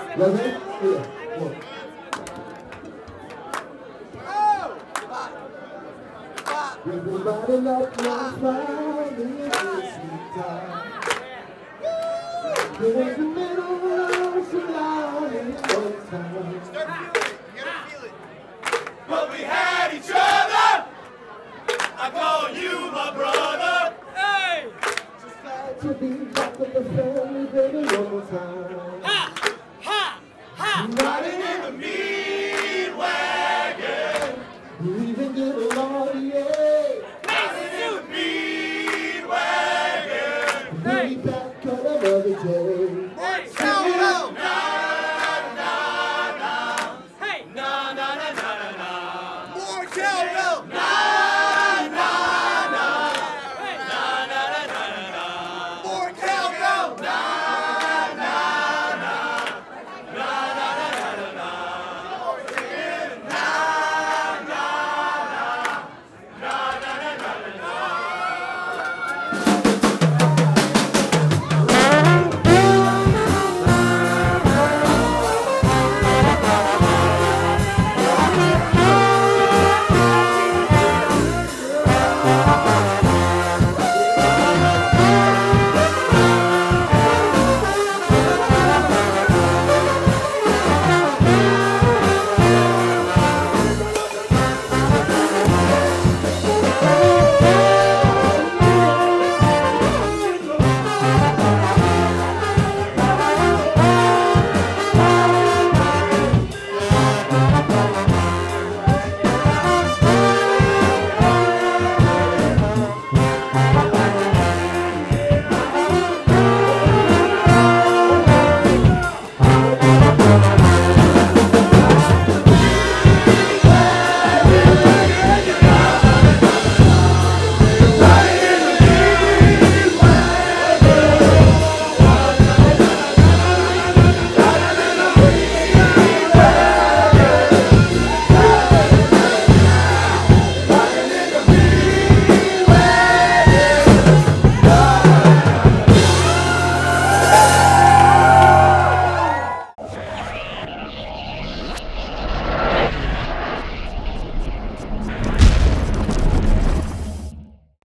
Ready? Yeah. One. Everybody like my smile in this time. There was the middle so loud in no time. Start feeling it. You gotta feel it. But we had each other. I call you my brother. Hey! Just glad to be back with the family, baby, one more time. Ha! Ha! Ha! Not in